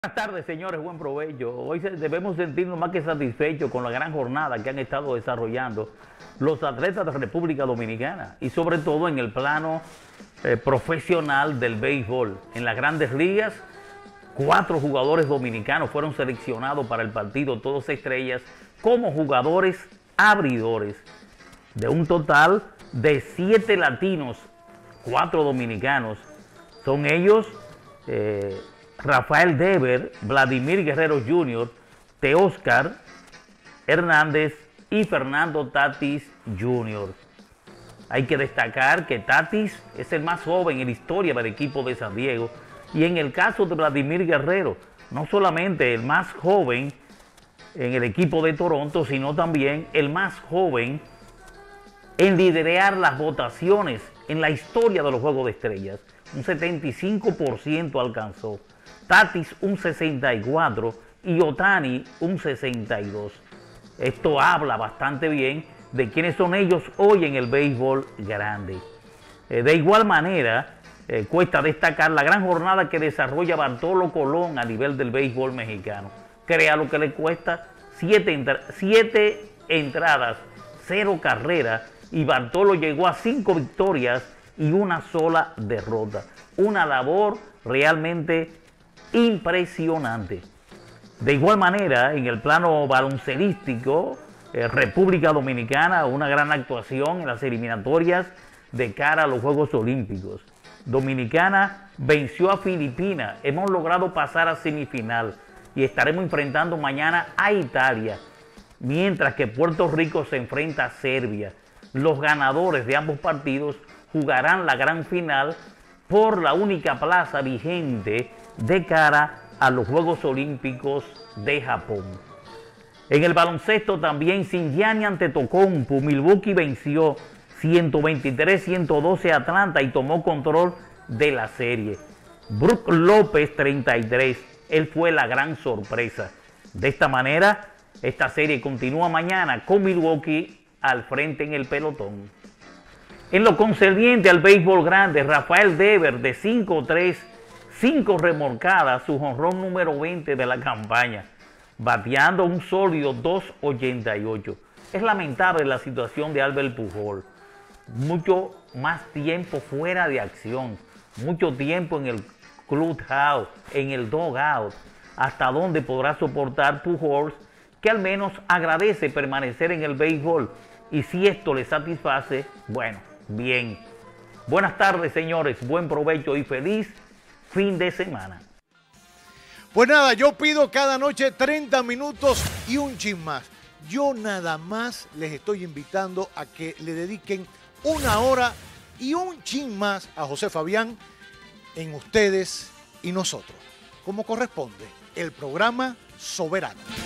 Buenas tardes, señores, buen provecho. Hoy debemos sentirnos más que satisfechos con la gran jornada que han estado desarrollando los atletas de la República Dominicana y sobre todo en el plano profesional del béisbol. En las grandes ligas, 4 jugadores dominicanos fueron seleccionados para el partido Todos Estrellas como jugadores abridores. De un total de 7 latinos, 4 dominicanos. Son ellos Rafael Devers, Vladimir Guerrero Jr., Teóscar Hernández y Fernando Tatis Jr. Hay que destacar que Tatis es el más joven en la historia del equipo de San Diego y en el caso de Vladimir Guerrero, no solamente el más joven en el equipo de Toronto, sino también el más joven en liderar las votaciones en la historia de los Juegos de Estrellas. Un 75% alcanzó. Tatis un 64% y Ohtani un 62%. Esto habla bastante bien de quiénes son ellos hoy en el béisbol grande. De igual manera, cuesta destacar la gran jornada que desarrolla Bartolo Colón a nivel del béisbol mexicano. Crea lo que le cuesta 7 entradas, 0 carreras, y Bartolo llegó a 5 victorias y una sola derrota. Una labor realmente impresionante. De igual manera, en el plano baloncelístico, República Dominicana, una gran actuación en las eliminatorias de cara a los Juegos Olímpicos. Dominicana venció a Filipinas, hemos logrado pasar a semifinal y estaremos enfrentando mañana a Italia, mientras que Puerto Rico se enfrenta a Serbia. Los ganadores de ambos partidos jugarán la gran final por la única plaza vigente de cara a los Juegos Olímpicos de Japón. En el baloncesto también, Giannis Antetokounmpo, Milwaukee venció 123-112 a Atlanta y tomó control de la serie. Brook López 33, él fue la gran sorpresa. De esta manera, esta serie continúa mañana con Milwaukee al frente en el pelotón. En lo concerniente al béisbol grande, Rafael Devers de 5-3, 5 remolcadas, su jonrón número 20 de la campaña, bateando un sólido 2.88. Es lamentable la situación de Albert Pujols. Mucho más tiempo fuera de acción, mucho tiempo en el clubhouse, en el dugout. ¿Hasta dónde podrá soportar Pujols, que al menos agradece permanecer en el béisbol? Y si esto le satisface, bueno, bien. Buenas tardes, señores, buen provecho y feliz fin de semana. Pues nada, yo pido cada noche 30 minutos y un chin más. Yo nada más les estoy invitando a que le dediquen 1 hora y un chin más a José Fabián en Ustedes y Nosotros, como corresponde, el programa soberano.